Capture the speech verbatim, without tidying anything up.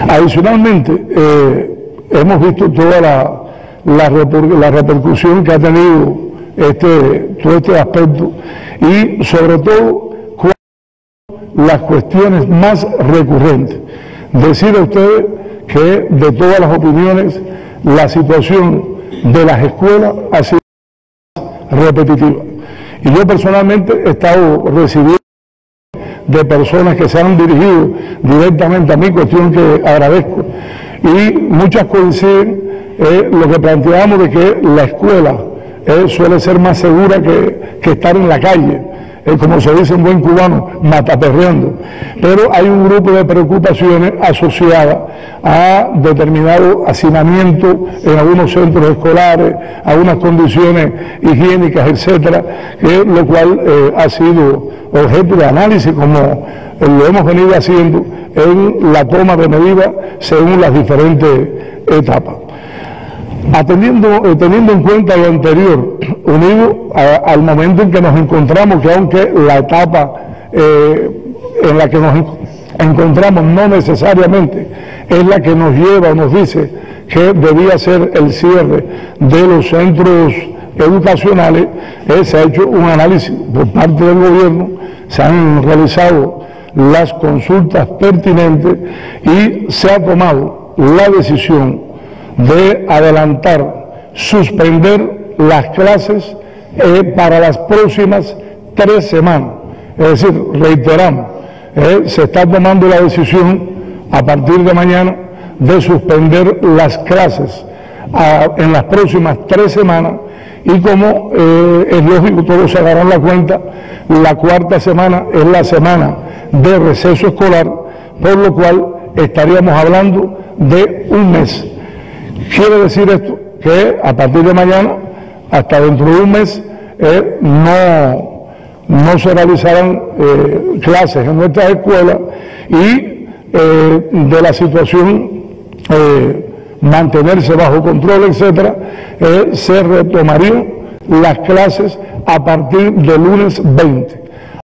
Adicionalmente, eh, hemos visto toda la, la, la repercusión que ha tenido este, todo este aspecto y sobre todo las cuestiones más recurrentes. Decir a ustedes que de todas las opiniones la situación de las escuelas ha sido repetitiva. Y yo personalmente he estado recibiendo de personas que se han dirigido directamente a mí, cuestión que agradezco, y muchas coinciden eh, lo que planteamos de que la escuela eh, suele ser más segura que, que estar en la calle, eh, como se dice en buen cubano, mataperreando. Pero hay un grupo de preocupaciones asociadas a determinado hacinamiento en algunos centros escolares, a unas condiciones higiénicas, etcétera, que, lo cual eh, ha sido objeto de análisis, como eh, lo hemos venido haciendo en la toma de medidas según las diferentes etapas. Atendiendo, eh, teniendo en cuenta lo anterior, unido a, al momento en que nos encontramos, que aunque la etapa eh, en la que nos encontramos no necesariamente es la que nos lleva o nos dice que debía ser el cierre de los centros educacionales, eh, se ha hecho un análisis por parte del gobierno, se han realizado las consultas pertinentes y se ha tomado la decisión de adelantar, suspender las clases eh, para las próximas tres semanas. Es decir, reiteramos, eh, se está tomando la decisión a partir de mañana de suspender las clases a, en las próximas tres semanas y como eh, es lógico, todos se darán la cuenta, la cuarta semana es la semana de receso escolar, por lo cual estaríamos hablando de un mes. Quiere decir esto que a partir de mañana, hasta dentro de un mes, eh, no, no se realizarán eh, clases en nuestras escuelas y eh, de la situación eh, mantenerse bajo control, etcétera, eh, se retomarían las clases a partir del lunes veinte.